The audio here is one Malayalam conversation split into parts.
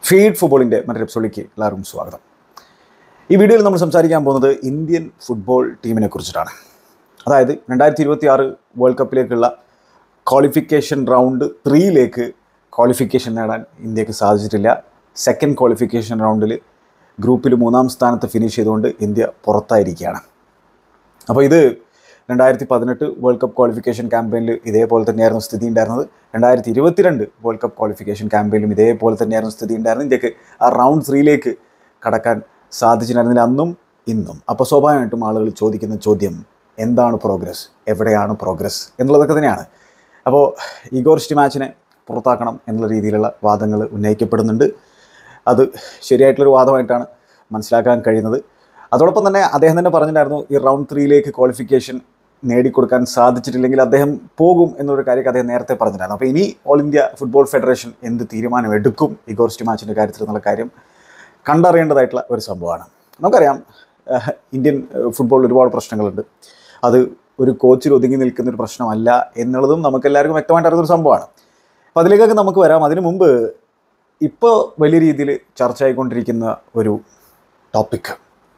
ഫീഡ് ഫുട്ബോളിൻ്റെ മറ്റൊരു എപ്പിസോഡിലേക്ക് എല്ലാവർക്കും സ്വാഗതം. ഈ വീഡിയോയിൽ നമ്മൾ സംസാരിക്കാൻ പോകുന്നത് ഇന്ത്യൻ ഫുട്ബോൾ ടീമിനെ കുറിച്ചിട്ടാണ്. അതായത് 2026 വേൾഡ് കപ്പിലേക്കുള്ള ക്വാളിഫിക്കേഷൻ റൗണ്ട് 3ലേക്ക് ക്വാളിഫിക്കേഷൻ നേടാൻ ഇന്ത്യക്ക് സാധിച്ചിട്ടില്ല. സെക്കൻഡ് ക്വാളിഫിക്കേഷൻ റൗണ്ടിൽ ഗ്രൂപ്പിൽ 3ാം സ്ഥാനത്ത് ഫിനിഷ് ചെയ്തുകൊണ്ട് ഇന്ത്യ പുറത്തായിരിക്കുകയാണ്. അപ്പോൾ ഇത് 2018 വേൾഡ് കപ്പ് ക്വാളിഫിക്കേഷൻ ക്യാമ്പയിനിൽ ഇതേപോലെ തന്നെയായിരുന്നു സ്ഥിതി ഉണ്ടായിരുന്നത്. 2022 വേൾഡ് കപ്പ് ക്വാളിഫിക്കേഷൻ ക്യാമ്പയിലും ഇതേപോലെ തന്നെയായിരുന്നു സ്ഥിതി ഉണ്ടായിരുന്നത്. ഇന്ത്യക്ക് ആ റൗണ്ട് 3ലേക്ക് കടക്കാൻ സാധിച്ചിട്ടുണ്ടായിരുന്നില്ല അന്നും ഇന്നും. അപ്പോൾ സ്വാഭാവികമായിട്ടും ആളുകൾ ചോദിക്കുന്ന ചോദ്യം, എന്താണ് പ്രോഗ്രസ്, എവിടെയാണ് പ്രോഗ്രസ് എന്നുള്ളതൊക്കെ തന്നെയാണ്. അപ്പോൾ ഇഗോർ സ്റ്റിമാച്ചിനെ പുറത്താക്കണം എന്നുള്ള രീതിയിലുള്ള വാദങ്ങൾ ഉന്നയിക്കപ്പെടുന്നുണ്ട്. അത് ശരിയായിട്ടുള്ളൊരു വാദമായിട്ടാണ് മനസ്സിലാക്കാൻ കഴിയുന്നത്. അതോടൊപ്പം തന്നെ അദ്ദേഹം തന്നെ പറഞ്ഞിട്ടുണ്ടായിരുന്നു, ഈ റൗണ്ട് 3ലേക്ക് ക്വാളിഫിക്കേഷൻ നേടിക്കൊടുക്കാൻ സാധിച്ചിട്ടില്ലെങ്കിൽ അദ്ദേഹം പോകും എന്നൊരു കാര്യമൊക്കെ അദ്ദേഹം നേരത്തെ പറഞ്ഞിട്ടുണ്ടായിരുന്നു. അപ്പോൾ ഇനി ഓൾ ഇന്ത്യ ഫുട്ബോൾ ഫെഡറേഷൻ എന്ത് തീരുമാനം എടുക്കും ഇഗോർ സ്റ്റിമാച്ചിൻ്റെ കാര്യത്തിൽ എന്നുള്ള കാര്യം കണ്ടറിയേണ്ടതായിട്ടുള്ള ഒരു സംഭവമാണ്. നമുക്കറിയാം, ഇന്ത്യൻ ഫുട്ബോളിൽ ഒരുപാട് പ്രശ്നങ്ങളുണ്ട്. അത് ഒരു കോച്ചിൽ ഒതുങ്ങി നിൽക്കുന്നൊരു പ്രശ്നമല്ല എന്നുള്ളതും നമുക്കെല്ലാവർക്കും വ്യക്തമായിട്ട് അറിയുന്നൊരു സംഭവമാണ്. അപ്പോൾ അതിലേക്കൊക്കെ നമുക്ക് വരാം. അതിനു മുമ്പ് ഇപ്പോൾ വലിയ രീതിയിൽ ചർച്ചയായിക്കൊണ്ടിരിക്കുന്ന ഒരു ടോപ്പിക്,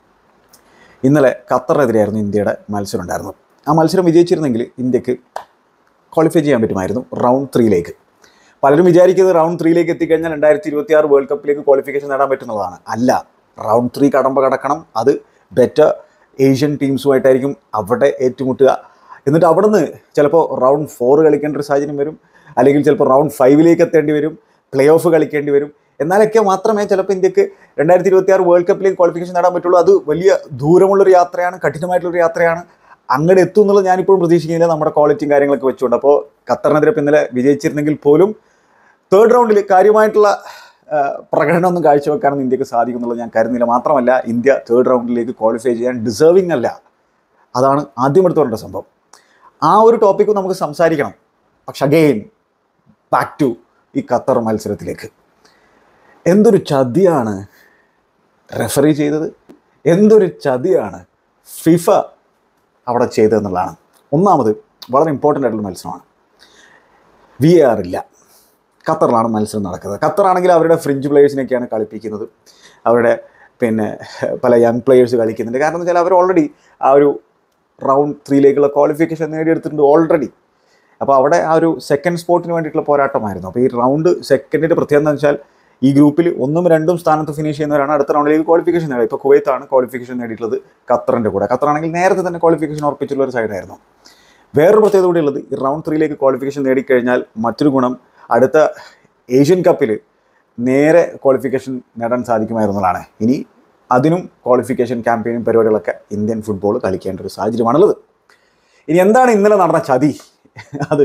ഇന്നലെ ഖത്തറിനെതിരെയായിരുന്നു ഇന്ത്യയുടെ മത്സരം ഉണ്ടായിരുന്നത്. ആ മത്സരം വിജയിച്ചിരുന്നെങ്കിൽ ഇന്ത്യക്ക് ക്വാളിഫൈ ചെയ്യാൻ പറ്റുമായിരുന്നു റൗണ്ട് 3ലേക്ക്. പലരും വിചാരിക്കുന്നത് റൗണ്ട് 3ലേക്ക് എത്തിക്കഴിഞ്ഞാൽ 2026 വേൾഡ് കപ്പിലേക്ക് ക്വാളിഫിക്കേഷൻ നേടാൻ പറ്റുന്നതാണ്. അല്ല, റൗണ്ട് 3 കടക്കണം. അത് ബെറ്റർ ഏഷ്യൻ ടീംസുമായിട്ടായിരിക്കും അവിടെ ഏറ്റുമുട്ടുക. എന്നിട്ട് അവിടെ നിന്ന് ചിലപ്പോൾ റൗണ്ട് 4 കളിക്കേണ്ട ഒരു സാഹചര്യം വരും, അല്ലെങ്കിൽ ചിലപ്പോൾ റൗണ്ട് 5ലേക്ക് എത്തേണ്ടി വരും, പ്ലേ ഓഫ് കളിക്കേണ്ടി വരും. എന്നാലൊക്കെ മാത്രമേ ചിലപ്പോൾ ഇന്ത്യക്ക് 2026 വേൾഡ് കപ്പിലേക്ക് ക്വാളിഫിക്കേഷൻ നേടാൻ പറ്റുള്ളൂ. അത് വലിയ ദൂരമുള്ളൊരു യാത്രയാണ്, കഠിനമായിട്ടുള്ളൊരു യാത്രയാണ്. അങ്ങോട്ട് എത്തും എന്നുള്ളത് ഞാനിപ്പോഴും പ്രതീക്ഷിക്കുന്നില്ല, നമ്മുടെ ക്വാളിറ്റിയും കാര്യങ്ങളൊക്കെ വെച്ചുകൊണ്ട്. അപ്പോൾ ഖത്തറിനെതിരെ ഇന്നലെ വിജയിച്ചിരുന്നെങ്കിൽ പോലും തേർഡ് റൗണ്ടിൽ കാര്യമായിട്ടുള്ള പ്രകടനമൊന്നും കാഴ്ചവെക്കാനൊന്നും ഇന്ത്യക്ക് സാധിക്കുന്നുള്ളത് ഞാൻ കരുതുന്നില്ല. മാത്രമല്ല, ഇന്ത്യ തേർഡ് റൗണ്ടിലേക്ക് ക്വാളിഫൈ ചെയ്യാൻ ഡിസേർവിങ് അല്ല. അതാണ് ആദ്യം എടുത്തു പറയേണ്ട സംഭവം. ആ ഒരു ടോപ്പിക്കും നമുക്ക് സംസാരിക്കണം. പക്ഷെ അഗെയിൻ ബാക്ക് ടു ഈ ഖത്തർ മത്സരത്തിലേക്ക്. എന്തൊരു ചതിയാണ് റെഫറി ചെയ്തത്, എന്തൊരു ചതിയാണ് ഫിഫ അവിടെ ചെയ്തതെന്നുള്ളതാണ്. ഒന്നാമത്, വളരെ ഇമ്പോർട്ടൻ്റ് ആയിട്ടുള്ള മത്സരമാണ്. VAR ഇല്ല. ഖത്തറിലാണ് മത്സരം നടക്കുന്നത്. ഖത്തറാണെങ്കിൽ അവരുടെ ഫ്രിഞ്ച് പ്ലേയേഴ്സിനൊക്കെയാണ് കളിപ്പിക്കുന്നത്. അവരുടെ പല യങ് പ്ലേയേഴ്സ് കളിക്കുന്നുണ്ട്. കാരണം എന്ന് വെച്ചാൽ അവർ ഓൾറെഡി ആ ഒരു റൗണ്ട് 3ലേക്കുള്ള ക്വാളിഫിക്കേഷൻ നേടിയെടുത്തിട്ടുണ്ട് ഓൾറെഡി. അപ്പോൾ അവിടെ ആ ഒരു സെക്കൻഡ് സ്പോട്ടിന് വേണ്ടിയിട്ടുള്ള പോരാട്ടമായിരുന്നു. അപ്പോൾ ഈ റൗണ്ട് സെക്കൻഡിൻ്റെ പ്രത്യേകത എന്ന് വെച്ചാൽ, ഈ ഗ്രൂപ്പിൽ 1ഉം 2ഉം സ്ഥാനത്ത് ഫിനിഷ് ചെയ്യുന്നവരാണ് അടുത്ത റൗണ്ടിലേക്ക് ക്വാളിഫിക്കേഷൻ നേടുക. ഇപ്പോൾ കുവൈത്താണ് ക്വാളിഫിക്കേഷൻ നേടിയിട്ടുള്ളത് ഖത്തറിൻ്റെ കൂടെ. ഖത്തറാണെങ്കിൽ നേരത്തെ തന്നെ ക്വാളിഫിക്കേഷൻ ഉറപ്പിച്ചുള്ള ഒരു സൈഡായിരുന്നു. വേറൊരു പ്രത്യേകത കൂടി ഉള്ളത്, ഈ റൗണ്ട് 3ലേക്ക് ക്വാളിഫിക്കേഷൻ നേടിക്കഴിഞ്ഞാൽ മറ്റൊരു ഗുണം, അടുത്ത ഏഷ്യൻ കപ്പിൽ നേരെ ക്വാളിഫിക്കേഷൻ നേടാൻ സാധിക്കുമായിരുന്നതാണ്. ഇനി അതിനും ക്വാളിഫിക്കേഷൻ ക്യാമ്പയിനും പരിപാടികളൊക്കെ ഇന്ത്യൻ ഫുട്ബോൾ കളിക്കേണ്ട ഒരു സാഹചര്യമാണുള്ളത്. ഇനി എന്താണ് ഇന്നലെ നടന്ന ചതി? അത്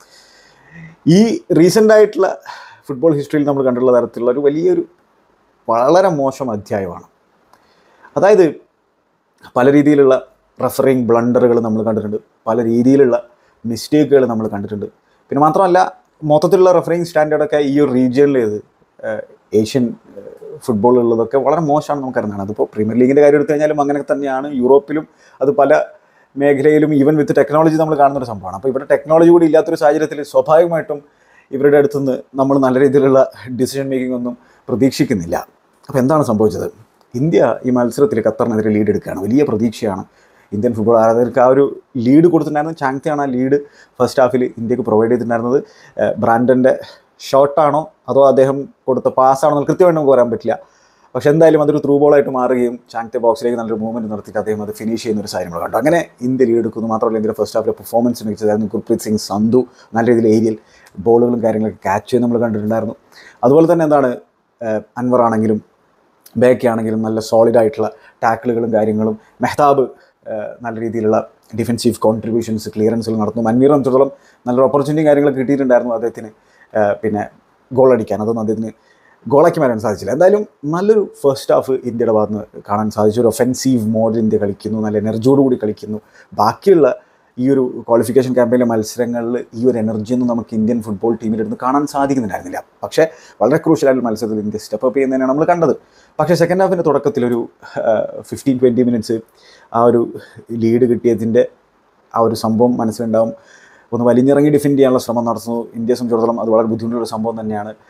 ഈ റീസെൻ്റായിട്ടുള്ള ഫുട്ബോൾ ഹിസ്റ്ററിയിൽ നമ്മൾ കണ്ടിട്ടുള്ള തരത്തിലുള്ള ഒരു വലിയൊരു വളരെ മോശം അധ്യായമാണ്. അതായത് പല രീതിയിലുള്ള റഫറിങ് ബ്ലണ്ടറുകൾ നമ്മൾ കണ്ടിട്ടുണ്ട്, പല രീതിയിലുള്ള മിസ്റ്റേക്കുകൾ നമ്മൾ കണ്ടിട്ടുണ്ട്. പിന്നെ മാത്രമല്ല, മൊത്തത്തിലുള്ള റഫറിങ് സ്റ്റാൻഡേർഡൊക്കെ ഈ ഒരു റീജിയനിലേത് ഏഷ്യൻ ഫുട്ബോളുള്ളതൊക്കെ വളരെ മോശമാണ് നമുക്കറിയാം. അതിപ്പോൾ പ്രീമിയർ ലീഗിൻ്റെ കാര്യം എടുത്തു കഴിഞ്ഞാലും അങ്ങനെ തന്നെയാണ്. യൂറോപ്പിലും അത് പല മേഖലയിലും ഈവൻ വിത്ത് ടെക്നോളജി നമ്മൾ കാണുന്നൊരു സംഭവമാണ്. അപ്പോൾ ഇവിടെ ടെക്നോളജി കൂടി ഇല്ലാത്തൊരു സാഹചര്യത്തിൽ സ്വാഭാവികമായിട്ടും ഇവരുടെ അടുത്തുനിന്ന് നമ്മൾ നല്ല രീതിയിലുള്ള ഡിസിഷൻ മേക്കിംഗ് ഒന്നും പ്രതീക്ഷിക്കുന്നില്ല. അപ്പോൾ എന്താണ് സംഭവിച്ചത്? ഇന്ത്യ ഈ മത്സരത്തിൽ ഖത്തറിനെതിരെ ലീഡ് എടുക്കുകയാണ്. വലിയ പ്രതീക്ഷയാണ് ഇന്ത്യൻ ഫുട്ബോൾ ആരാധകർക്ക്. ആ ഒരു ലീഡ് കൊടുത്തിട്ടുണ്ടായിരുന്നത് ചാങ്തെയാണ്. ആ ലീഡ് ഫസ്റ്റ് ഹാഫിൽ ഇന്ത്യക്ക് പ്രൊവൈഡ് ചെയ്തിട്ടുണ്ടായിരുന്നത്. ബ്രാൻഡൻ്റെ ഷോട്ടാണോ അതോ അദ്ദേഹം കൊടുത്ത പാസ്സാണോ എന്ന് കൃത്യമായിട്ട് നമുക്ക് പറയാൻ പറ്റില്ല. പക്ഷേ എന്തായാലും അതൊരു ത്രൂ ബോളായിട്ട് മാറുകയും ചാങ്തെ ബോക്സിലേക്ക് നല്ലൊരു മൂവ്മെൻറ്റ് നടത്തിയിട്ട് അദ്ദേഹം അത് ഫിനിഷ് ചെയ്യുന്ന ഒരു സാധനങ്ങൾ കണ്ടു. അങ്ങനെ ഇന്ത്യ ലീഡ് എടുക്കുന്നു. മാത്രമല്ല, ഇന്ത്യയുടെ ഫസ്റ്റ് ഹാഫിലെ പെർഫോമൻസ് മികച്ചതായിരുന്നു. ഗുർപ്രീത് സിംഗ് സന്ധു നല്ല രീതിയിൽ ഏരിയൽ ബോളുകളും കാര്യങ്ങളൊക്കെ ക്യാച്ച് ചെയ്ത് നമ്മൾ കണ്ടിട്ടുണ്ടായിരുന്നു. അതുപോലെ തന്നെ അൻവർ ആണെങ്കിലും ബേക്കി ആണെങ്കിലും നല്ല സോളിഡായിട്ടുള്ള ടാക്കിളുകളും കാര്യങ്ങളും. മെഹ്താബ് നല്ല രീതിയിലുള്ള ഡിഫെൻസീവ് കോൺട്രിബ്യൂഷൻസ് ക്ലിയറൻസുകൾ നടത്തുന്നു. മൻവീറിനെ സംബന്ധിച്ചിടത്തോളം നല്ലൊരു ഓപ്പർച്യൂണിറ്റിയും കാര്യങ്ങളൊക്കെ കിട്ടിയിട്ടുണ്ടായിരുന്നു അദ്ദേഹത്തിന് ഗോൾ അടിക്കാൻ. അതൊന്നും അദ്ദേഹത്തിന് ഗോളാക്കി മാറാൻ സാധിച്ചില്ല. എന്തായാലും നല്ലൊരു ഫസ്റ്റ് ഹാഫ് ഇന്ത്യയുടെ ഭാഗത്ത് നിന്ന് കാണാൻ സാധിച്ചു. ഒരു ഒഫെൻസീവ് മോഡിൽ ഇന്ത്യ കളിക്കുന്നു, നല്ല എനർജിയോടുകൂടി കളിക്കുന്നു. ബാക്കിയുള്ള ഈ ഒരു ക്വാളിഫിക്കേഷൻ ക്യാമ്പയിലെ മത്സരങ്ങളിൽ ഈ ഒരു എനർജിയൊന്നും നമുക്ക് ഇന്ത്യൻ ഫുട്ബോൾ ടീമിൻ്റെ അടുത്ത് കാണാൻ സാധിക്കുന്നുണ്ടായിരുന്നില്ല. പക്ഷേ വളരെ ക്രൂഷ്യലായിട്ടുള്ള മത്സരത്തിൽ ഇന്ത്യ സ്റ്റെപ്പ് അപ്പ് ചെയ്യുന്നതിനാണ് നമ്മൾ കണ്ടത്. പക്ഷേ സെക്കൻഡ് ഹാഫിൻ്റെ തുടക്കത്തിലൊരു 15-20 മിനിറ്റ്സ് ആ ഒരു ലീഡ് കിട്ടിയതിൻ്റെ ആ ഒരു സംഭവം മനസ്സിലുണ്ടാവും. ഒന്ന് വലിഞ്ഞിറങ്ങി ഡിഫെൻഡ് ചെയ്യാനുള്ള ശ്രമം നടത്തുന്നു. ഇന്ത്യയെ സംബന്ധിച്ചിടത്തോളം അത് വളരെ ബുദ്ധിമുട്ടുള്ള സംഭവം തന്നെയാണ്.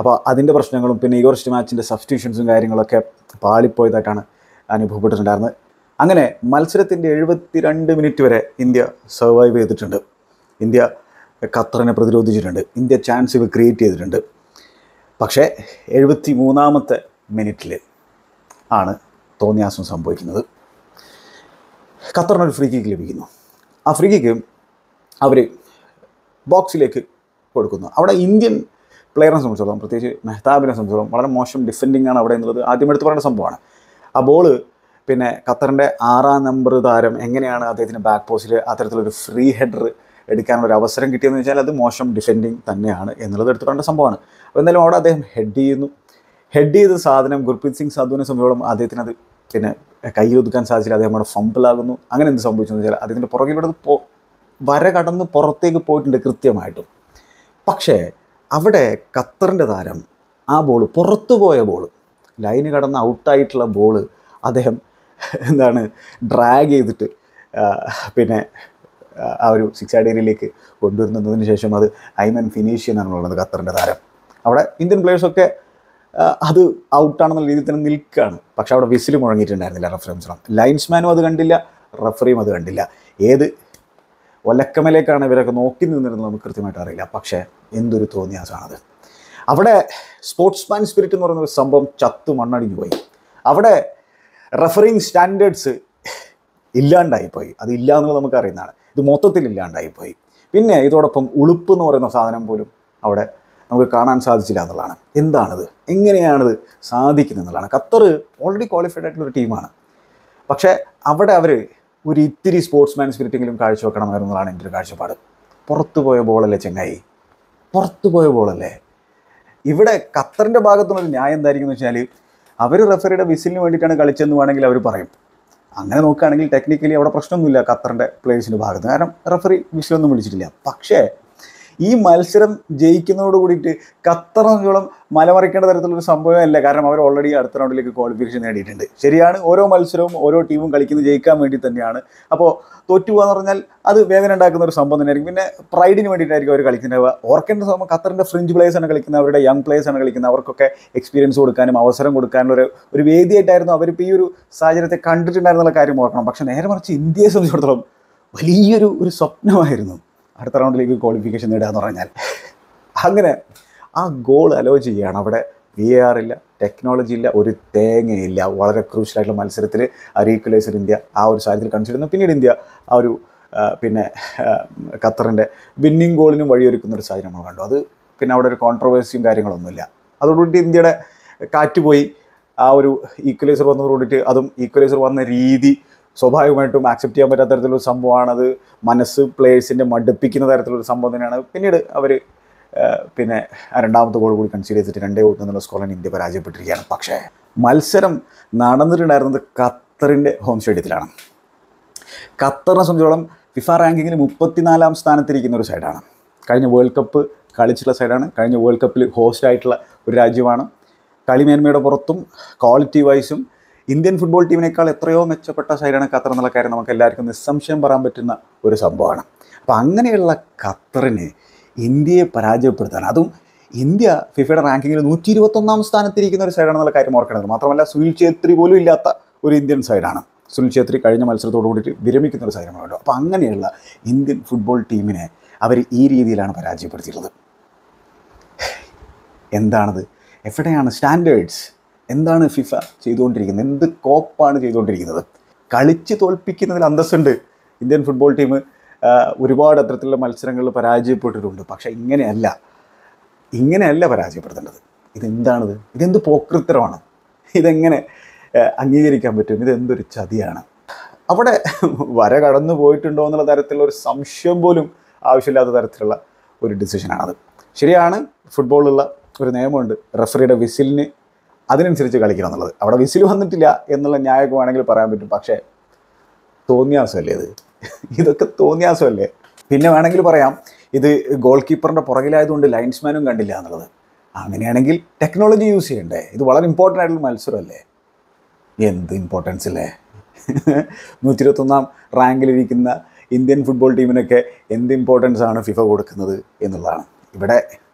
അപ്പോൾ അതിൻ്റെ പ്രശ്നങ്ങളും പിന്നെ ഈ ഫസ്റ്റ് മാച്ചിൻ്റെ സബ്സ്റ്റിറ്റ്യൂഷൻസും കാര്യങ്ങളൊക്കെ പാളിപ്പോയതായിട്ടാണ് അനുഭവപ്പെട്ടിട്ടുണ്ടായിരുന്നത്. അങ്ങനെ മത്സരത്തിൻ്റെ 72 മിനിറ്റ് വരെ ഇന്ത്യ സർവൈവ് ചെയ്തിട്ടുണ്ട്. ഇന്ത്യ ഖത്തറിനെ പ്രതിരോധിച്ചിട്ടുണ്ട്. ഇന്ത്യ ചാൻസുകൾ ക്രിയേറ്റ് ചെയ്തിട്ടുണ്ട്. പക്ഷേ 73ാമത്തെ മിനിറ്റിൽ ആണ് തോന്നിയാസം സംഭവിക്കുന്നത്. ഖത്തറിനൊരു ഫ്രീ കിക്ക് ലഭിക്കുന്നു. ആ ഫ്രീ കിക്ക് അവർ ബോക്സിലേക്ക് കൊടുക്കുന്നു. അവിടെ ഇന്ത്യൻ പ്ലെയറിനെ സംബന്ധിച്ചിടത്തോളം, പ്രത്യേകിച്ച് മെഹ്താബിനെ സംബന്ധിച്ചിടത്തോളം വളരെ മോശം ഡിഫെൻഡിങ് ആണ് അവിടെ എന്നുള്ളത് ആദ്യം എടുത്ത് പറയുന്ന സംഭവമാണ്. ആ ബോള് പിന്നെ ഖത്തറിൻ്റെ 6ാം നമ്പർ താരം എങ്ങനെയാണ് അദ്ദേഹത്തിന് ബാക്ക് പോസ്റ്റിൽ അത്തരത്തിലൊരു ഫ്രീ ഹെഡർ എടുക്കാനുള്ളൊരു അവസരം കിട്ടിയെന്ന് വെച്ചാൽ അത് മോശം ഡിഫെൻഡിങ് തന്നെയാണ് എന്നുള്ളത് എടുത്ത് പറയേണ്ട സംഭവമാണ്. അപ്പോൾ എന്തായാലും അവിടെ അദ്ദേഹം ഹെഡ് ചെയ്യുന്നു. ഹെഡ് ചെയ്ത സാധനം ഗുർപ്രീത് സിംഗ് സന്ധുവിനെ സംബന്ധിച്ചോളം അദ്ദേഹത്തിന് അത് പിന്നെ കയ്യിലൊതുക്കാൻ സാധിച്ചില്ല. അദ്ദേഹം അവിടെ ഫംബിളാകുന്നു. അങ്ങനെ എന്ത് സംഭവിച്ചെന്ന് വെച്ചാൽ അദ്ദേഹത്തിൻ്റെ പുറകിലൂടെ വര കടന്ന് പുറത്തേക്ക് പോയിട്ടുണ്ട് കൃത്യമായിട്ടും. പക്ഷേ അവിടെ ഖത്തറിൻ്റെ താരം ആ ബോൾ, പുറത്തു പോയ ബോൾ, ലൈന് കടന്ന് ഔട്ടായിട്ടുള്ള ബോൾ അദ്ദേഹം ഡ്രാഗ് ചെയ്തിട്ട് പിന്നെ ആ ഒരു 6 യാർഡ് ഏരിയയിലേക്ക് കൊണ്ടുവരുന്നതിന് ശേഷം അത് ഐമൻ ഫിനിഷ് എന്നാണുള്ളത് ഖത്തറിൻ്റെ താരം. അവിടെ ഇന്ത്യൻ പ്ലേയേഴ്സൊക്കെ അത് ഔട്ടാണെന്നുള്ള രീതിയിൽ തന്നെ നിൽക്കുകയാണ്. പക്ഷേ അവിടെ വിസിൽ മുഴങ്ങിയിട്ടുണ്ടായിരുന്നില്ല റഫറൻസിനും. ലൈൻസ്മാനും അത് കണ്ടില്ല, റഫറിയും അത് കണ്ടില്ല. ഏത് ഒലക്കമലേക്കാണ് ഇവരൊക്കെ നോക്കി നിന്നിരുന്നത് നമുക്ക് കൃത്യമായിട്ട് അറിയില്ല. പക്ഷേ എന്തൊരു തോന്നിയാസാണത്. അവിടെ സ്പോർട്സ്മാൻ സ്പിരിറ്റ് എന്ന് പറയുന്ന ഒരു സംഭവം ചത്തു മണ്ണടിഞ്ഞു പോയി. അവിടെ റഫറിങ് സ്റ്റാൻഡേർഡ്സ് ഇല്ലാണ്ടായിപ്പോയി. അതില്ല എന്നുള്ളത് നമുക്ക് അറിയുന്നതാണ്. ഇത് മൊത്തത്തിൽ ഇല്ലാണ്ടായിപ്പോയി. പിന്നെ ഇതോടൊപ്പം ഉളുപ്പ് എന്ന് പറയുന്ന സാധനം പോലും അവിടെ നമുക്ക് കാണാൻ സാധിച്ചില്ല എന്നുള്ളതാണ്. എന്താണത്, എങ്ങനെയാണത് സാധിക്കുന്നത് എന്നുള്ളതാണ്. ഖത്തർ ഓൾറെഡി ക്വാളിഫൈഡ് ആയിട്ടുള്ളൊരു ടീമാണ്. പക്ഷേ അവിടെ അവർ ഒരു ഇത്തിരി സ്പോർട്സ്മാൻ സ്പിരിറ്റെങ്കിലും കാഴ്ചവെക്കണമായിരുന്നതാണ് എൻ്റെ ഒരു കാഴ്ചപ്പാട്. പുറത്തുപോയ ബോളല്ലേ ചെങ്ങായി, പുറത്തുപോയ ബോളല്ലേ. ഇവിടെ ഖത്തറിൻ്റെ ഭാഗത്തുനിന്നൊരു ന്യായം എന്തായിരിക്കും എന്ന് വെച്ചാൽ അവർ റഫറിയുടെ വിസിലിന് വേണ്ടിയിട്ടാണ് കളിച്ചതെന്ന് വേണമെങ്കിൽ അവർ പറയും. അങ്ങനെ നോക്കുകയാണെങ്കിൽ ടെക്നിക്കലി അവിടെ പ്രശ്നമൊന്നുമില്ല ഖത്തറിൻ്റെ പ്ലേയേഴ്സിൻ്റെ ഭാഗത്ത്. കാരണം റഫറി വിസിലൊന്നും വിളിച്ചിട്ടില്ല. പക്ഷേ ഈ മത്സരം ജയിക്കുന്നതോട് കൂടിയിട്ട് ഖത്തറിനോളം മലമറിക്കേണ്ട തരത്തിലൊരു സംഭവമല്ല. കാരണം അവർ ഓൾറെഡി അടുത്ത റൗണ്ടിലേക്ക് ക്വാളിഫിക്കേഷൻ നേടിയിട്ടുണ്ട്. ശരിയാണ്, ഓരോ മത്സരവും ഓരോ ടീമും കളിക്കുന്നത് ജയിക്കാൻ വേണ്ടി തന്നെയാണ്. അപ്പോൾ തോറ്റുപോകുക എന്ന് പറഞ്ഞാൽ അത് വേദന ഉണ്ടാക്കുന്ന ഒരു സംഭവം തന്നെയായിരിക്കും. പിന്നെ പ്രൈഡിന് വേണ്ടിയിട്ടായിരിക്കും അവർ കളിക്കുന്നത്. ഓർക്കേണ്ട സംഭവം ഖത്തറിൻ്റെ ഫ്രിഞ്ച് പ്ലേയേഴ്സാണ് കളിക്കുന്നത്, അവരുടെ യങ് പ്ലേയേഴ്സാണ് കളിക്കുന്നത്. അവർക്കൊക്കെ എക്സ്പീരിയൻസ് കൊടുക്കാനും അവസരം കൊടുക്കാനുള്ള ഒരു വേദിയായിട്ടായിരുന്നു അവരിപ്പോൾ ഈ ഒരു സാഹചര്യത്തെ കണ്ടിട്ടുണ്ടായിരുന്നുള്ള കാര്യം ഓർക്കണം. പക്ഷേ നേരെ മറിച്ച് ഇന്ത്യയെ സംബന്ധിച്ചിടത്തോളം വലിയൊരു സ്വപ്നമായിരുന്നു അടുത്ത റൗണ്ടിലേക്ക് ക്വാളിഫിക്കേഷൻ നേടുക എന്ന് പറഞ്ഞാൽ. അങ്ങനെ ആ ഗോൾ അലോ ചെയ്യുകയാണ്. അവിടെ VAR ഇല്ല, ടെക്നോളജി ഇല്ല, ഒരു തേങ്ങയില്ല. വളരെ ക്രൂഷ്യലായിട്ടുള്ള മത്സരത്തിൽ ആ ഈക്വലൈസർ ഇന്ത്യ ആ ഒരു സാഹചര്യത്തിൽ കൺസിഡർ ചെയ്യുന്നു. പിന്നീട് ഇന്ത്യ ആ ഒരു പിന്നെ ഖത്തറിൻ്റെ വിന്നിങ് ഗോളിനും വഴിയൊരുക്കുന്ന ഒരു സാഹചര്യം നമ്മൾ കണ്ടു. അത് പിന്നെ അവിടെ ഒരു കോൺട്രവേഴ്സിയും കാര്യങ്ങളൊന്നുമില്ല. അതോടുകൂടി ഇന്ത്യയുടെ കാറ്റുപോയി. ആ ഒരു ഈക്വലൈസർ വന്നതോടുകൂടിയിട്ട് അതും ഈക്വലൈസർ വന്ന രീതി സ്വാഭാവികമായിട്ടും ആക്സെപ്റ്റ് ചെയ്യാൻ പറ്റാത്ത തരത്തിലൊരു സംഭവമാണത്. മനസ്സ് പ്ലേയേഴ്സിൻ്റെ മടുപ്പിക്കുന്ന തരത്തിലൊരു സംഭവം തന്നെയാണ്. പിന്നീട് അവർ പിന്നെ രണ്ടാമത്തെ ഗോൾ കൂടി കൺസീഡ് ചെയ്തിട്ട് 2-1 എന്നുള്ള സ്കോറിന് ഇന്ത്യ പരാജയപ്പെട്ടിരിക്കുകയാണ്. പക്ഷേ മത്സരം നടന്നിട്ടുണ്ടായിരുന്നത് ഖത്തറിൻ്റെ ഹോം സ്റ്റേഡിയത്തിലാണ്. ഖത്തറിനെ സംബന്ധിച്ചോളം ഫിഫ റാങ്കിങ്ങിൽ 34ാം സ്ഥാനത്തിരിക്കുന്ന ഒരു സൈഡാണ്. കഴിഞ്ഞ വേൾഡ് കപ്പ് കളിച്ചിട്ടുള്ള സൈഡാണ്. കഴിഞ്ഞ വേൾഡ് കപ്പിൽ ഹോസ്റ്റ് ആയിട്ടുള്ള ഒരു രാജ്യമാണ്. കളിമേന്മയുടെ പുറത്തും ക്വാളിറ്റി വൈസും ഇന്ത്യൻ ഫുട്ബോൾ ടീമിനേക്കാൾ എത്രയോ മെച്ചപ്പെട്ട സൈഡാണ് ഖത്തർ എന്നുള്ള കാര്യം നമുക്ക് എല്ലാവർക്കും നിസ്സംശയം പറയാൻ പറ്റുന്ന ഒരു സംഭവമാണ്. അപ്പോൾ അങ്ങനെയുള്ള ഖത്തറിന് ഇന്ത്യയെ പരാജയപ്പെടുത്താൻ, അതും ഇന്ത്യ ഫിഫയുടെ റാങ്കിങ്ങിൽ 121ാം സ്ഥാനത്തിരിക്കുന്ന ഒരു സൈഡാണെന്നുള്ള കാര്യം ഓർക്കേണ്ടത്. മാത്രമല്ല സുനിൽ ഛേത്രി പോലും ഇല്ലാത്ത ഒരു ഇന്ത്യൻ സൈഡാണ്. സുനിൽ ഛേത്രി കഴിഞ്ഞ മത്സരത്തോടു കൂടിയിട്ട് വിരമിക്കുന്ന ഒരു സൈഡാണ്. അപ്പോൾ അങ്ങനെയുള്ള ഇന്ത്യൻ ഫുട്ബോൾ ടീമിനെ അവർ ഈ രീതിയിലാണ് പരാജയപ്പെടുത്തിയിട്ടുള്ളത്. എന്താണത്, എവിടെയാണ് സ്റ്റാൻഡേർഡ്സ്, എന്താണ് ഫിഫ ചെയ്തുകൊണ്ടിരിക്കുന്നത്, എന്ത് കോപ്പാണ് ചെയ്തുകൊണ്ടിരിക്കുന്നത്? കളിച്ച് തോൽപ്പിക്കുന്നതിൽ അന്തസ്സുണ്ട്. ഇന്ത്യൻ ഫുട്ബോൾ ടീം ഒരുപാട് അത്തരത്തിലുള്ള മത്സരങ്ങളിൽ പരാജയപ്പെട്ടിട്ടുണ്ട്. പക്ഷേ ഇങ്ങനെയല്ല പരാജയപ്പെടുത്തേണ്ടത്. ഇതെന്താണിത്? ഇതെന്ത് പോക്രിത്തരമാണ്? ഇതെങ്ങനെ അംഗീകരിക്കാൻ പറ്റും? ഇതെന്തൊരു ചതിയാണ്? അവിടെ വര കടന്നു പോയിട്ടുണ്ടോ എന്നുള്ള തരത്തിലുള്ള ഒരു സംശയം പോലും ആവശ്യമില്ലാത്ത തരത്തിലുള്ള ഒരു ഡിസിഷനാണത്. ശരിയാണ്, ഫുട്ബോളിലുള്ള ഒരു നിയമമുണ്ട്, റഫറിയുടെ വിസിലിന് അതിനനുസരിച്ച് കളിക്കണം എന്നുള്ളത്. അവിടെ വിസിൽ വന്നിട്ടില്ല എന്നുള്ള ന്യായമൊക്കെ വേണമെങ്കിൽ പറയാൻ പറ്റും. പക്ഷേ തോന്നിയാസമല്ലേ ഇത്? ഇതൊക്കെ തോന്നിയാസമല്ലേ? പിന്നെ വേണമെങ്കിൽ പറയാം ഇത് ഗോൾ കീപ്പറിൻ്റെ പുറകിലായതുകൊണ്ട് ലൈൻസ്മാനും കണ്ടില്ല എന്നുള്ളത്. അങ്ങനെയാണെങ്കിൽ ടെക്നോളജി യൂസ് ചെയ്യണ്ടേ? ഇത് വളരെ ഇമ്പോർട്ടൻ്റ് ആയിട്ടുള്ള മത്സരമല്ലേ? എന്ത് ഇമ്പോർട്ടൻസ് അല്ലേ? 121ാം റാങ്കിലിരിക്കുന്ന ഇന്ത്യൻ ഫുട്ബോൾ ടീമിനൊക്കെ എന്ത് ഇമ്പോർട്ടൻസ് ആണ് ഫിഫ കൊടുക്കുന്നത് എന്നുള്ളതാണ്. ഇവിടെ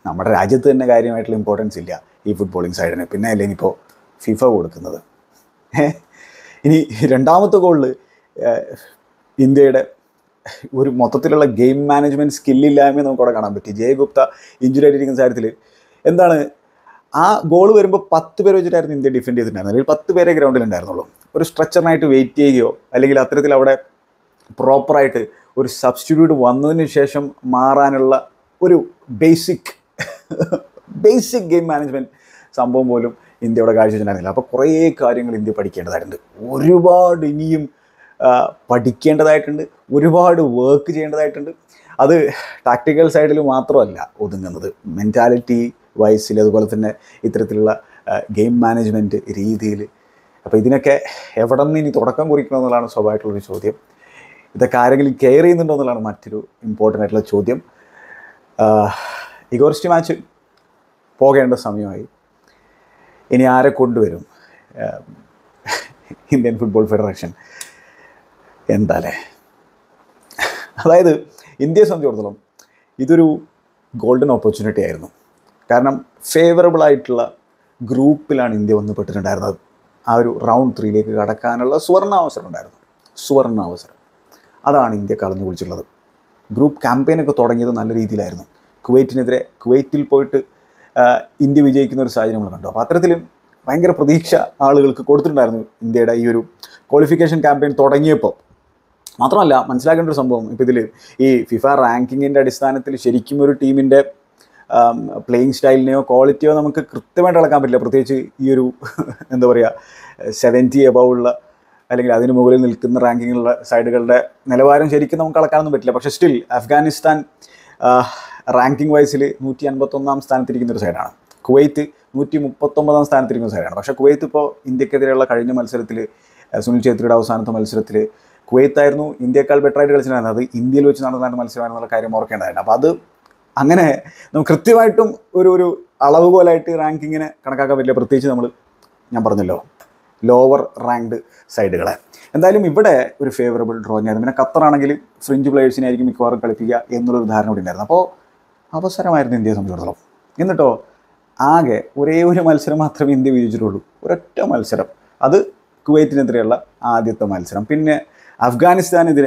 നമ്മുടെ രാജ്യത്ത് തന്നെ കാര്യമായിട്ടുള്ള ഇമ്പോർട്ടൻസ് ഇല്ല ഈ ഫുട്ബോളിങ് സൈഡിന്, പിന്നെ അല്ലേ ഇനിയിപ്പോൾ ഫിഫ കൊടുക്കുന്നത്. ഇനി രണ്ടാമത്തെ ഗോളിൽ ഇന്ത്യയുടെ ഒരു മൊത്തത്തിലുള്ള ഗെയിം മാനേജ്മെൻറ്റ് സ്കില്ലില്ലായ്മ നമുക്കവിടെ കാണാൻ പറ്റി. ജയഗുപ്ത ഇഞ്ചുറി ആയിട്ടിരിക്കുന്ന കാര്യത്തിൽ എന്താണ്, ആ ഗോൾ വരുമ്പോൾ 10 പേര് വെച്ചിട്ടായിരുന്നു ഇന്ത്യ ഡിഫെൻഡ് ചെയ്തിട്ടുണ്ടായിരുന്നത്, അല്ലെങ്കിൽ 10 പേരെ ഗ്രൗണ്ടിൽ ഉണ്ടായിരുന്നുള്ളൂ. ഒരു സ്ട്രെച്ചറിനായിട്ട് വെയിറ്റ് ചെയ്യുകയോ അല്ലെങ്കിൽ അത്തരത്തിൽ അവിടെ പ്രോപ്പറായിട്ട് ഒരു സബ്സ്റ്റിറ്റ്യൂട്ട് വന്നതിന് ശേഷം മാറാനുള്ള ഒരു ബേസിക് ഗെയിം മാനേജ്മെൻറ്റ് സംഭവം പോലും ഇന്ത്യയുടെ കാഴ്ചവെച്ചിട്ടുണ്ടായിരുന്നില്ല. അപ്പോൾ കുറേ കാര്യങ്ങൾ ഇന്ത്യ പഠിക്കേണ്ടതായിട്ടുണ്ട്, ഒരുപാട് ഇനിയും പഠിക്കേണ്ടതായിട്ടുണ്ട്, ഒരുപാട് വർക്ക് ചെയ്യേണ്ടതായിട്ടുണ്ട്. അത് ടാക്ടിക്കൽ സൈഡിൽ മാത്രമല്ല ഒതുങ്ങുന്നത്, മെൻറ്റാലിറ്റി വൈസിൽ, അതുപോലെ തന്നെ ഇത്തരത്തിലുള്ള ഗെയിം മാനേജ്മെൻറ്റ് രീതിയിൽ. അപ്പോൾ ഇതിനൊക്കെ എവിടെ നിന്ന് ഇനി തുടക്കം കുറിക്കണമെന്നുള്ളതാണ് സ്വാഭാവികമായിട്ടുള്ളൊരു ചോദ്യം. ഇതൊക്കെ ആരെങ്കിലും കെയർ ചെയ്യുന്നുണ്ടോ എന്നുള്ളതാണ് മറ്റൊരു ഇമ്പോർട്ടൻ്റ് ആയിട്ടുള്ള ചോദ്യം. ഇഗോർസ്റ്റ് മാച്ച് പോകേണ്ട സമയമായി. ഇനി ആരെ കൊണ്ടുവരും ഇന്ത്യൻ ഫുട്ബോൾ ഫെഡറേഷൻ? എന്താല്ലേ, അതായത് ഇന്ത്യയെ സംബന്ധിച്ചിടത്തോളം ഇതൊരു ഗോൾഡൻ ഓപ്പർച്യൂണിറ്റി ആയിരുന്നു. കാരണം ഫേവറബിളായിട്ടുള്ള ഗ്രൂപ്പിലാണ് ഇന്ത്യ വന്ന് പെട്ടിട്ടുണ്ടായിരുന്നത്. ആ ഒരു റൗണ്ട് 3ലേക്ക് കടക്കാനുള്ള സുവർണാവസരം ഉണ്ടായിരുന്നു, സുവർണാവസരം. അതാണ് ഇന്ത്യ കളഞ്ഞു കുളിച്ചിട്ടുള്ളത്. ഗ്രൂപ്പ് ക്യാമ്പയിനൊക്കെ തുടങ്ങിയത് നല്ല രീതിയിലായിരുന്നു. കുവൈറ്റിനെതിരെ കുവൈറ്റിൽ പോയിട്ട് ഇന്ത്യ വിജയിക്കുന്ന ഒരു സാഹചര്യം നമ്മൾ കണ്ടു. അപ്പോൾ അത്തരത്തിൽ ഭയങ്കര പ്രതീക്ഷ ആളുകൾക്ക് കൊടുത്തിട്ടുണ്ടായിരുന്നു ഇന്ത്യയുടെ ഈ ഒരു ക്വാളിഫിക്കേഷൻ ക്യാമ്പയിൻ തുടങ്ങിയപ്പോൾ. മാത്രമല്ല മനസ്സിലാക്കേണ്ട ഒരു സംഭവം, ഇപ്പോൾ ഇതിൽ ഈ ഫിഫ റാങ്കിങ്ങിൻ്റെ അടിസ്ഥാനത്തിൽ ശരിക്കും ഒരു ടീമിൻ്റെ പ്ലേയിങ് സ്റ്റൈലിനെയോ ക്വാളിറ്റിയോ നമുക്ക് കൃത്യമായിട്ട് അളക്കാൻ പറ്റില്ല. പ്രത്യേകിച്ച് ഈ ഒരു എന്താ പറയുക 70 above ഉള്ള അല്ലെങ്കിൽ അതിന് മുകളിൽ നിൽക്കുന്ന റാങ്കിങ്ങിലുള്ള സൈഡുകളുടെ നിലവാരം ശരിക്കും നമുക്ക് അളക്കാനൊന്നും പറ്റില്ല. പക്ഷേ സ്റ്റിൽ അഫ്ഗാനിസ്ഥാൻ റാങ്കിങ് വൈസിൽ 151 സ്ഥാനത്തിരിക്കുന്നൊരു സൈഡാണ്. കുവൈറ്റ് 139 സ്ഥാനത്തിരിക്കുന്ന സൈഡാണ്. പക്ഷേ കുവൈത്ത് ഇപ്പോൾ ഇന്ത്യക്കെതിരെയുള്ള കഴിഞ്ഞ മത്സരത്തിൽ, സുനിൽ ഛേത്രിയുടെ അവസാനത്തെ മത്സരത്തിൽ കുവൈത്തായിരുന്നു ഇന്ത്യയേക്കാൾ ബെറ്ററായിട്ട് കളിച്ചിട്ടുണ്ടായിരുന്നത്. അത് ഇന്ത്യയിൽ വെച്ച് നടന്ന മത്സരമാണെന്നുള്ള കാര്യം ഓർക്കേണ്ടതായിരുന്നു. അപ്പോൾ അത് അങ്ങനെ നമുക്ക് കൃത്യമായിട്ടും ഒരു അളവുകോലായിട്ട് റാങ്കിങ്ങിനെ കണക്കാക്കാൻ പറ്റില്ല, പ്രത്യേകിച്ച് ഞാൻ പറഞ്ഞല്ലോ ലോവർ റാങ്ക്ഡ് സൈഡുകളെ. എന്തായാലും ഇവിടെ ഒരു ഫേവറബിൾ ഡ്രോ ആയിരുന്നു. പിന്നെ ഖത്തറാണെങ്കിൽ ഫ്രിഞ്ച് പ്ലേയേഴ്സിനെ ആയിരിക്കും മിക്കവാറും കളിപ്പിക്കുക എന്നുള്ളൊരു ധാരണ കൂടി ഉണ്ടായിരുന്നു. അപ്പോൾ അവസരമായിരുന്നു ഇന്ത്യയെ സംബന്ധിച്ചിടത്തോളം. എന്നിട്ടോ ആകെ ഒരേ ഒരു മത്സരം മാത്രമേ ഇന്ത്യ വിജയിച്ചിട്ടുള്ളൂ, ഒരൊറ്റ മത്സരം. അത് കുവൈറ്റിനെതിരെയുള്ള ആദ്യത്തെ മത്സരം. പിന്നെ അഫ്ഗാനിസ്ഥാനെതിരെ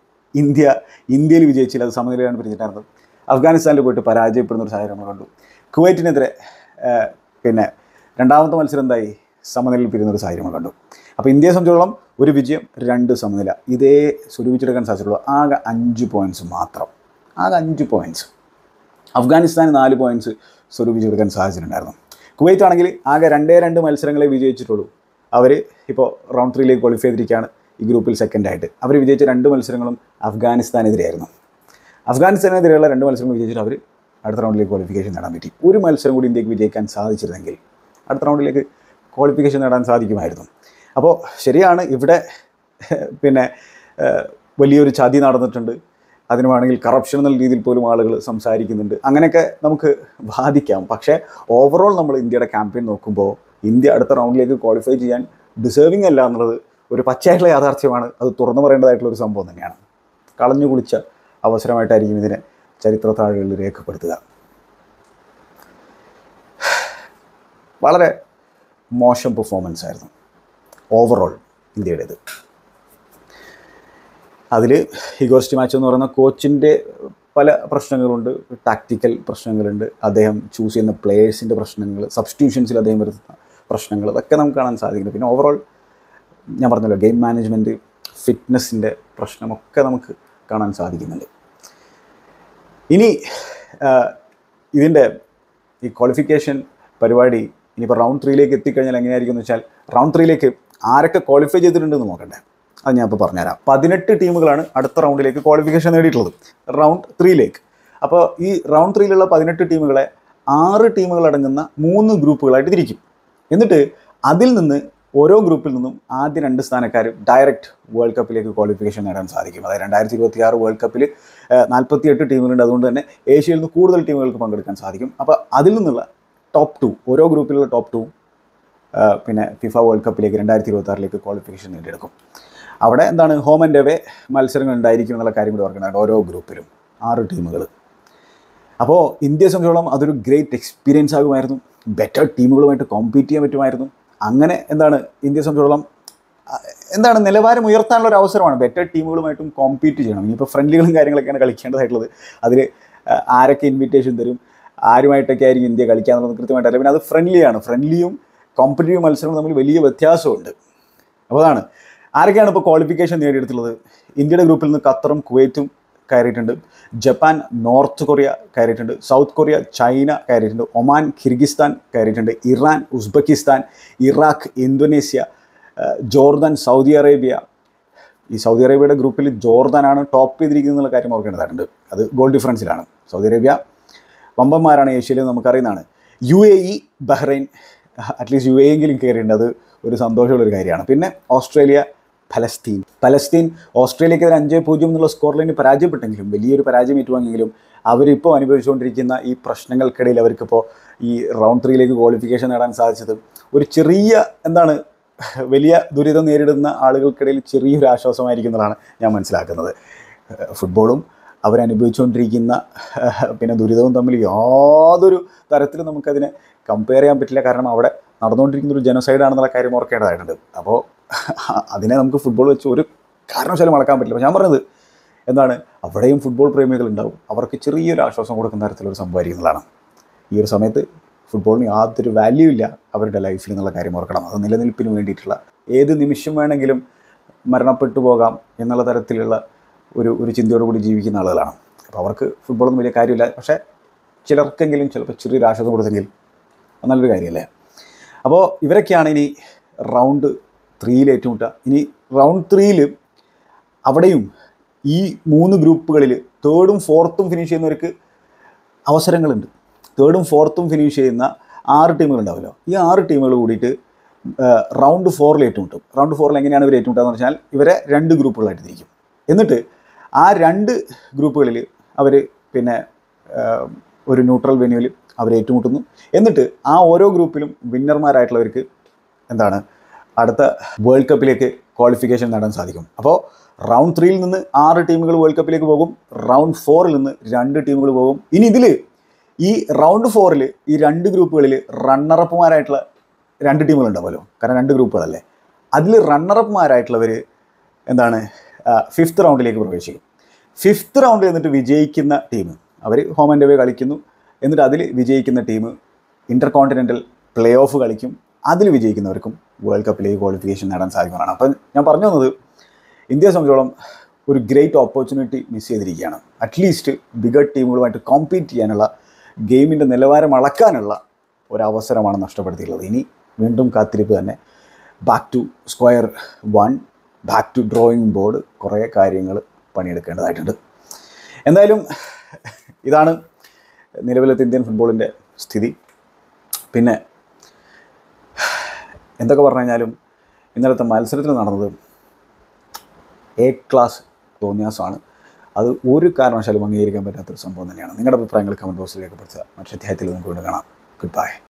ഇന്ത്യയിൽ വിജയിച്ചില്ല, അത് സമനിലയാണ് പിരിഞ്ഞിട്ടായിരുന്നത്. അഫ്ഗാനിസ്ഥാനിൽ പോയിട്ട് പരാജയപ്പെടുന്ന ഒരു സാഹചര്യം നമ്മൾ കണ്ടു. കുവൈറ്റിനെതിരെ പിന്നെ രണ്ടാമത്തെ മത്സരം എന്തായി, സമനിലയിൽ പിരിയുന്നൊരു സാഹചര്യം നമ്മൾ കണ്ടു. അപ്പോൾ ഇന്ത്യയെ സംബന്ധിച്ചിടത്തോളം ഒരു വിജയം 2 സമനില, ഇതേ സ്വരൂപിച്ചെടുക്കാൻ സാധിച്ചിട്ടുള്ളൂ. ആകെ 5 പോയിൻറ്റ്സ് മാത്രം, ആകെ 5 പോയിൻറ്റ്സ്. അഫ്ഗാനിസ്ഥാന് 4 പോയിൻറ്റ്സ് സ്വരൂപിച്ചെടുക്കാൻ സാധിച്ചിട്ടുണ്ടായിരുന്നു. കുവൈറ്റ് ആണെങ്കിൽ ആകെ 2 മത്സരങ്ങളെ വിജയിച്ചിട്ടുള്ളൂ. അവർ ഇപ്പോൾ റൗണ്ട് 3ലേക്ക് ക്വാളിഫൈ ചെയ്തിരിക്കുകയാണ്, ഈ ഗ്രൂപ്പിൽ സെക്കൻഡായിട്ട്. അവർ വിജയിച്ച 2 മത്സരങ്ങളും അഫ്ഗാനിസ്ഥാനെതിരെയായിരുന്നു. അഫ്ഗാനിസ്ഥാനെതിരെയുള്ള 2 മത്സരങ്ങൾ വിജയിച്ചിട്ട് അവർ അടുത്ത റൗണ്ടിലേക്ക് ക്വാളിഫിക്കേഷൻ നേടാൻ പറ്റി. ഒരു മത്സരം കൂടി ഇന്ത്യക്ക് വിജയിക്കാൻ സാധിച്ചിരുന്നെങ്കിൽ അടുത്ത റൗണ്ടിലേക്ക് ക്വാളിഫിക്കേഷൻ നേടാൻ സാധിക്കുമായിരുന്നു. അപ്പോൾ ശരിയാണ്, ഇവിടെ പിന്നെ വലിയൊരു ചതി നടന്നിട്ടുണ്ട്. അതിന് വേണമെങ്കിൽ കറപ്ഷൻ എന്നുള്ള രീതിയിൽ പോലും ആളുകൾ സംസാരിക്കുന്നുണ്ട്. അങ്ങനെയൊക്കെ നമുക്ക് ബാധിക്കാം. പക്ഷേ ഓവറോൾ നമ്മൾ ഇന്ത്യയുടെ ക്യാമ്പയിൻ നോക്കുമ്പോൾ ഇന്ത്യ അടുത്ത റൗണ്ടിലേക്ക് ക്വാളിഫൈ ചെയ്യാൻ ഡിസേർവിംഗ് അല്ല എന്നുള്ളത് ഒരു പച്ചയായിട്ടുള്ള യാഥാർത്ഥ്യമാണ്. അത് തുറന്നു പറയേണ്ടതായിട്ടുള്ളൊരു സംഭവം തന്നെയാണ്. കളഞ്ഞു കുളിച്ച അവസരമായിട്ടായിരിക്കും ഇതിനെ ചരിത്ര താളുകളിൽ രേഖപ്പെടുത്തുക. വളരെ മോശം പെർഫോമൻസ് ആയിരുന്നു ഓവറോൾ ഇന്ത്യയുടേത്. അതിൽ ഇഗോർസ്റ്റ് മാച്ച് എന്ന് പറയുന്ന കോച്ചിൻ്റെ പല പ്രശ്നങ്ങളുണ്ട്, ടാക്റ്റിക്കൽ പ്രശ്നങ്ങളുണ്ട്, അദ്ദേഹം ചൂസ് ചെയ്യുന്ന പ്ലേയേഴ്സിൻ്റെ പ്രശ്നങ്ങൾ, സബ്സ്റ്റിറ്റ്യൂഷൻസിൽ അദ്ദേഹം വരുത്തുന്ന പ്രശ്നങ്ങൾ, അതൊക്കെ നമുക്ക് കാണാൻ സാധിക്കുന്നുണ്ട്. പിന്നെ ഓവറോൾ ഞാൻ പറഞ്ഞല്ലോ ഗെയിം മാനേജ്മെൻറ്റ്, ഫിറ്റ്നസ്സിൻ്റെ പ്രശ്നമൊക്കെ നമുക്ക് കാണാൻ സാധിക്കുന്നുണ്ട്. ഇനി ഇതിൻ്റെ ഈ ക്വാളിഫിക്കേഷൻ പരിപാടി ഇനിയിപ്പോൾ റൗണ്ട് 3ലേക്ക് എത്തിക്കഴിഞ്ഞാൽ എങ്ങനെയായിരിക്കും എന്ന് വെച്ചാൽ, റൗണ്ട് 3ലേക്ക് ആരൊക്കെ ക്വാളിഫൈ ചെയ്തിട്ടുണ്ടെന്ന് നോക്കണ്ടേ, അത് ഞാൻ ഇപ്പോൾ പറഞ്ഞുതരാം. 18 ടീമുകളാണ് അടുത്ത റൗണ്ടിലേക്ക് ക്വാളിഫിക്കേഷൻ നേടിയിട്ടുള്ളത്, റൗണ്ട് 3ലേക്ക്. അപ്പോൾ ഈ റൗണ്ട് 3യിലുള്ള 18 ടീമുകളെ 6 ടീമുകളടങ്ങുന്ന 3 ഗ്രൂപ്പുകളായിട്ട് തിരിക്കും. എന്നിട്ട് അതിൽ നിന്ന് ഓരോ ഗ്രൂപ്പിൽ നിന്നും ആദ്യ 2 സ്ഥാനക്കാർ ഡയറക്റ്റ് വേൾഡ് കപ്പിലേക്ക് ക്വാളിഫിക്കേഷൻ നേടാൻ സാധിക്കും. അതായത് 2026 വേൾഡ് കപ്പിൽ 48 ടീമുകളുണ്ട്. അതുകൊണ്ട് തന്നെ ഏഷ്യയിൽ നിന്ന് കൂടുതൽ ടീമുകൾക്ക് പങ്കെടുക്കാൻ സാധിക്കും. അപ്പോൾ അതിൽ നിന്നുള്ള ടോപ്പ് 2, ഓരോ ഗ്രൂപ്പിലുള്ള ടോപ്പ് 2 പിന്നെ ഫിഫ വേൾഡ് കപ്പിലേക്ക് 2026ലേക്ക് ക്വാളിഫിക്കേഷൻ നേടിയെടുക്കും. അവിടെ എന്താണ്, ഹോം ആൻഡ് അവേ മത്സരങ്ങൾ ഉണ്ടായിരിക്കും എന്നുള്ള കാര്യം കൂടി ഓർക്കുന്നുണ്ട്. ഓരോ ഗ്രൂപ്പിലും 6 ടീമുകൾ. അപ്പോൾ ഇന്ത്യയെ സംബന്ധിച്ചോളം അതൊരു ഗ്രേറ്റ് എക്സ്പീരിയൻസ് ആകുമായിരുന്നു. ബെറ്റർ ടീമുകളുമായിട്ട് കോമ്പീറ്റ് ചെയ്യാൻ പറ്റുമായിരുന്നു. അങ്ങനെ ഇന്ത്യയെ സംബന്ധിച്ചോളം നിലവാരം ഉയർത്താനുള്ള ഒരു അവസരമാണ്. ബെറ്റർ ടീമുകളുമായിട്ടും കോമ്പീറ്റ് ചെയ്യണം. ഇനിയിപ്പോൾ ഫ്രണ്ട്ലികളും കാര്യങ്ങളൊക്കെയാണ് കളിക്കേണ്ടതായിട്ടുള്ളത്. അതിൽ ആരൊക്കെ ഇൻവിറ്റേഷൻ തരും, ആരുമായിട്ടൊക്കെ ആയിരിക്കും ഇന്ത്യ കളിക്കുക എന്നുള്ളത് കൃത്യമായിട്ടല്ല. പിന്നെ അത് ഫ്രണ്ട്ലിയും കോമ്പറ്റീവ് മത്സരവും തമ്മിൽ വലിയ വ്യത്യാസമുണ്ട്. അപ്പോൾ അതാണ് ആരൊക്കെയാണ് ഇപ്പോൾ ക്വാളിഫിക്കേഷൻ നേടിയെടുത്തുള്ളത്. ഇന്ത്യയുടെ ഗ്രൂപ്പിൽ നിന്ന് ഖത്തറും കുവൈറ്റും കയറിയിട്ടുണ്ട്. ജപ്പാൻ നോർത്ത് കൊറിയ കയറിയിട്ടുണ്ട്. സൗത്ത് കൊറിയ ചൈന കയറിയിട്ടുണ്ട്. ഒമാൻ കിർഗിസ്ഥാൻ കയറിയിട്ടുണ്ട്. Iran Uzbekistan Iraq Indonesia Jordan Saudi Arabia. ഈ സൗദി അറേബ്യയുടെ ഗ്രൂപ്പിൽ ജോർദാനാണ് ടോപ്പ് ചെയ്തിരിക്കുന്നത് എന്നുള്ള കാര്യം ഓർക്കേണ്ടതായിട്ടുണ്ട്. അത് ഗോൾ ഡിഫറൻസിലാണ്. സൗദി അറേബ്യ വമ്പന്മാരാണ്, ഏഷ്യയിൽ നമുക്കറിയുന്നതാണ്. UAE ബഹ്റൈൻ, അറ്റ്ലീസ്റ്റ് UAE എങ്കിലും കയറിയിട്ടുണ്ട്. അത് ഒരു സന്തോഷമുള്ളൊരു കാര്യമാണ്. പിന്നെ ഓസ്ട്രേലിയ പലസ്തീൻ ഓസ്ട്രേലിയക്കെതിരെ 5-0 എന്നുള്ള സ്കോർ ലൈനിൽ പരാജയപ്പെട്ടെങ്കിലും, വലിയൊരു പരാജയം ഏറ്റുവാങ്ങിയെങ്കിലും അവരിപ്പോൾ അനുഭവിച്ചുകൊണ്ടിരിക്കുന്ന ഈ പ്രശ്നങ്ങൾക്കിടയിൽ അവർക്കിപ്പോൾ ഈ റൗണ്ട് 3 ക്വാളിഫിക്കേഷൻ നേടാൻ സാധിച്ചത് ഒരു ചെറിയ വലിയ ദുരിതം നേരിടുന്ന ആളുകൾക്കിടയിൽ ചെറിയൊരു ആശ്വാസമായിരിക്കും എന്നതാണ് ഞാൻ മനസ്സിലാക്കുന്നത്. ഫുട്ബോളും അവരനുഭവിച്ചുകൊണ്ടിരിക്കുന്ന പിന്നെ ദുരിതവും തമ്മിൽ യാതൊരു തരത്തിലും നമുക്കതിനെ കമ്പയർ ചെയ്യാൻ പറ്റില്ല. കാരണം അവിടെ നടന്നുകൊണ്ടിരിക്കുന്ന ഒരു ജനസൈഡാണെന്നുള്ള കാര്യം ഓർക്കേണ്ടതായിട്ടുണ്ട്. അപ്പോൾ അതിനെ നമുക്ക് ഫുട്ബോൾ വെച്ച് ഒരു കാരണവശാലും അളക്കാൻ പറ്റില്ല. അപ്പോൾ ഞാൻ പറഞ്ഞത് അവിടെയും ഫുട്ബോൾ പ്രേമികളുണ്ടാവും. അവർക്ക് ചെറിയൊരു ആശ്വാസം കൊടുക്കുന്ന തരത്തിലൊരു സംഭവമായിരിക്കുന്നതാണ്. ഈ ഒരു സമയത്ത് ഫുട്ബോളിന് യാതൊരു വാല്യൂ ഇല്ല അവരുടെ ലൈഫിൽ എന്നുള്ള കാര്യം ഓർക്കണം. അത് നിലനിൽപ്പിന് വേണ്ടിയിട്ടുള്ള ഏത് നിമിഷം വേണമെങ്കിലും മരണപ്പെട്ടു പോകാം എന്നുള്ള തരത്തിലുള്ള ഒരു ചിന്തയോടുകൂടി ജീവിക്കുന്ന ആളുകളാണ്. അപ്പോൾ അവർക്ക് ഫുട്ബോളൊന്നും വലിയ കാര്യമില്ല. പക്ഷേ ചിലർക്കെങ്കിലും ചിലപ്പോൾ ചെറിയൊരു ആശ്വാസം കൊടുത്തെങ്കിൽ നല്ലൊരു കാര്യമല്ലേ. അപ്പോൾ ഇവരൊക്കെയാണ് ഇനി റൗണ്ട് 3 ഏറ്റുമുട്ടുക. ഇനി റൗണ്ട് 3 അവിടെയും ഈ 3 ഗ്രൂപ്പുകളിൽ 3rd ഉം 4th ഉം ഫിനിഷ് ചെയ്യുന്നവർക്ക് അവസരങ്ങളുണ്ട്. 3rd ഉം 4th ഉം ഫിനിഷ് ചെയ്യുന്ന 6 ടീമുകളുണ്ടാവുമല്ലോ. ഈ 6 ടീമുകൾ കൂടിയിട്ട് റൗണ്ട് 4 ഏറ്റുമുട്ടും. റൗണ്ട് 4 എങ്ങനെയാണ് ഇവർ ഏറ്റുമുട്ടുക എന്ന് പറഞ്ഞാൽ ഇവരെ 2 ഗ്രൂപ്പുകളായിട്ട് തിരിക്കും. എന്നിട്ട് ആ 2 ഗ്രൂപ്പുകളിൽ അവർ പിന്നെ ഒരു ന്യൂട്രൽ വെന്യൂവിൽ അവർ ഏറ്റുമുട്ടുന്നു. എന്നിട്ട് ആ ഓരോ ഗ്രൂപ്പിലും വിന്നർമാരായിട്ടുള്ളവർക്ക് അടുത്ത വേൾഡ് കപ്പിലേക്ക് ക്വാളിഫിക്കേഷൻ നേടാൻ സാധിക്കും. അപ്പോൾ റൗണ്ട് 3 നിന്ന് 6 ടീമുകൾ വേൾഡ് കപ്പിലേക്ക് പോകും. റൗണ്ട് 4 നിന്ന് 2 ടീമുകൾ പോകും. ഇനി ഇതിൽ ഈ റൗണ്ട് 4 ഈ 2 ഗ്രൂപ്പുകളിൽ റണ്ണറപ്പുമാരായിട്ടുള്ള 2 ടീമുകളുണ്ടാവുമല്ലോ. കാരണം 2 ഗ്രൂപ്പുകളല്ലേ. അതിൽ റണ്ണറപ്പുമാരായിട്ടുള്ളവർ 5th റൗണ്ടിലേക്ക് പ്രവേശിക്കും. 5th റൗണ്ടിൽ എന്നിട്ട് വിജയിക്കുന്ന ടീം അവർ ഹോം ആൻഡ് അവേ കളിക്കുന്നു. എന്നിട്ട് അതിൽ വിജയിക്കുന്ന team intercontinental play off കളിക്കും. അതിൽ വിജയിക്കുന്നവർക്കും വേൾഡ് കപ്പിലേക്ക് ക്വാളിഫിക്കേഷൻ നേടാൻ സാധിക്കുന്നതാണ്. അപ്പം ഞാൻ പറഞ്ഞു വന്നത് ഇന്ത്യയെ സംബന്ധിച്ചോളം ഒരു ഗ്രേറ്റ് ഓപ്പർച്യൂണിറ്റി മിസ് ചെയ്തിരിക്കുകയാണ്. അറ്റ്ലീസ്റ്റ് ബിഗർ ടീമുകളുമായിട്ട് കോമ്പീറ്റ് ചെയ്യാനുള്ള ഗെയിമിൻ്റെ നിലവാരം അളക്കാനുള്ള ഒരവസരമാണ് നഷ്ടപ്പെടുത്തിയിട്ടുള്ളത്. ഇനി വീണ്ടും കാത്തിരിപ്പ് തന്നെ. Back to square 1, back to drawing board, കുറേ കാര്യങ്ങൾ പണിയെടുക്കേണ്ടതായിട്ടുണ്ട്. എന്തായാലും ഇതാണ് നിലവിലത്തെ ഇന്ത്യൻ ഫുട്ബോളിൻ്റെ സ്ഥിതി. പിന്നെ എന്തൊക്കെ പറഞ്ഞു കഴിഞ്ഞാലും ഇന്നലത്തെ മത്സരത്തിൽ നടന്നത് A ക്ലാസ് തോന്നിയാസമാണ്. അത് ഒരു കാരണവശാലും അംഗീകരിക്കാൻ പറ്റാത്തൊരു സംഭവം തന്നെയാണ്. നിങ്ങളുടെ അഭിപ്രായങ്ങൾ കമൻറ്റ് ബോക്സിൽ രേഖപ്പെടുത്തുക. മറ്റൊരു അധ്യായത്തിൽ നമുക്ക് വീണ്ടും കാണാം. Good bye.